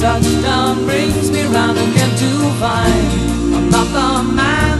touchdown brings me round again to find I'm not the man